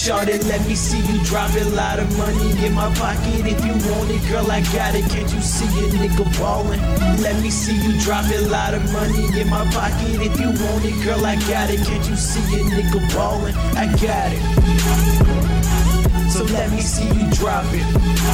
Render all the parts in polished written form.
Shawty, let me see you drop it. Lot of money in my pocket. If you want it, girl, I got it. Can't you see a nigga ballin'? Let me see you drop it. Lot of money in my pocket. If you want it, girl, I got it. Can't you see a nigga ballin'? I got it. So let me see you drop it.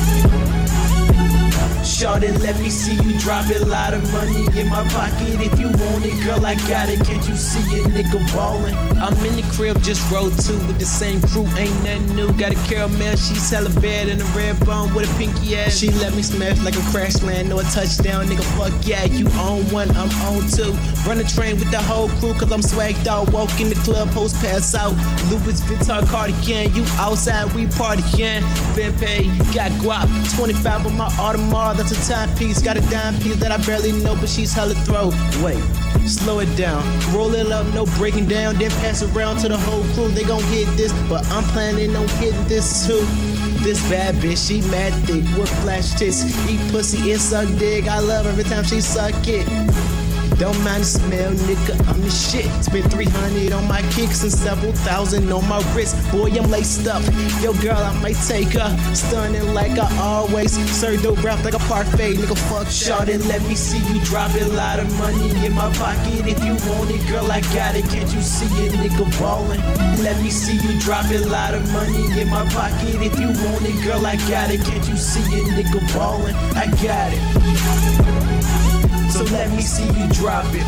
Shawty, let me see you drop it. Lot of money in my pocket. If you want it, girl, I got it. Can't you see a nigga ballin'? I'm in the crib, just rolled two with the same crew. Ain't nothing new. Got a caramel, she's hella bad in a red bone with a pinky ass. She let me smash like a crash land, no a touchdown, nigga. Fuck yeah, you own one, I'm on two. Run a train with the whole crew, cause I'm swagged out. Walk in the club, post pass out. Louis Vuitton cardigan, you outside, we partyin'. Been paid, got guap, 25 on my Audemars. That's a timepiece, got a dime piece that I barely know, but she's hella throw. Wait, slow it down, roll it up, no breaking down, then pass it around to the whole crew. They gon' hit this, but I'm planning on hitting this too. This bad bitch, she mad thick with flash tits. Eat pussy and suck dick. I love every time she suck it. Don't mind the smell, nigga, I'm the shit. Spent 300 on my kicks and several thousand on my wrist. Boy, I'm laced up. Yo, girl, I might take her. Stunning like I always. Serve dope rap like a parfait, nigga, fuck Shawty, let me see you drop it. Lot of money in my pocket. If you want it, girl, I got it. Can't you see a nigga ballin'? Let me see you drop it. Lot of money in my pocket. If you want it, girl, I got it. Can't you see a nigga ballin'? I got it. So let me see you drop it.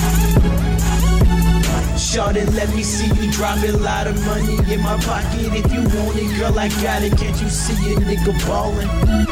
Shawty, let me see you drop it. Lot of money in my pocket. If you want it, girl, I got it. Can't you see a nigga ballin'?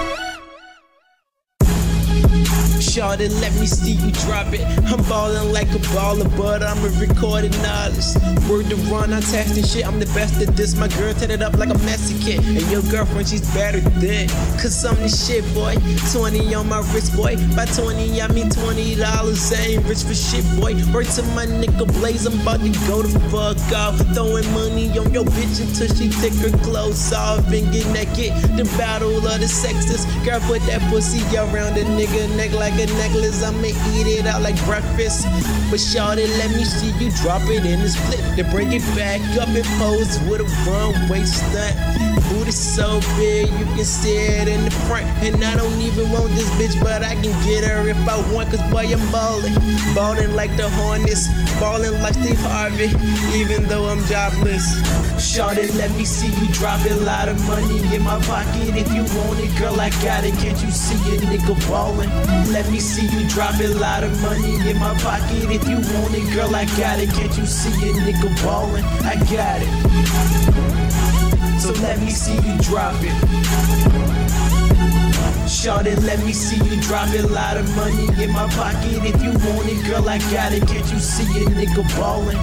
Shawty, let me see you drop it. I'm ballin' like a baller, but I'm a recording artist. Word to run, I'm texting shit. I'm the best at this. My girl tatted up like a Mexican, and your girlfriend, she's better than. Cause I'm the shit, boy. 20 on my wrist, boy. By 20, I mean $20. I ain't rich for shit, boy. Word to my nigga Blaze, I'm about to go the fuck off. Throwing money on your bitch until she take her clothes off and get naked. The battle of the sexes. Girl, put that pussy around the nigga neck like a necklace. I'ma eat it out like breakfast. But shawty, let me see you drop it in this flip. Then bring it back up and pose with a runway stunt. Booty so big you can see it in the front. And I don't even want this bitch, but I can get her if I want. Cause boy, I'm ballin'. Ballin' like the Hornets. Ballin' like Steve Harvey, even though I'm jobless. Shawty, let me see you drop it. Lot of money in my pocket. If you want it, girl, I got it. Can't you see a nigga ballin'? Let me see you drop it. Lot of money in my pocket. If you want it, girl, I got it. Can't you see a nigga ballin'? I got it. So let me see you drop it. Shawty, let me see you drop it. Lot of money in my pocket. If you want it, girl, I got it. Can't you see a nigga ballin'?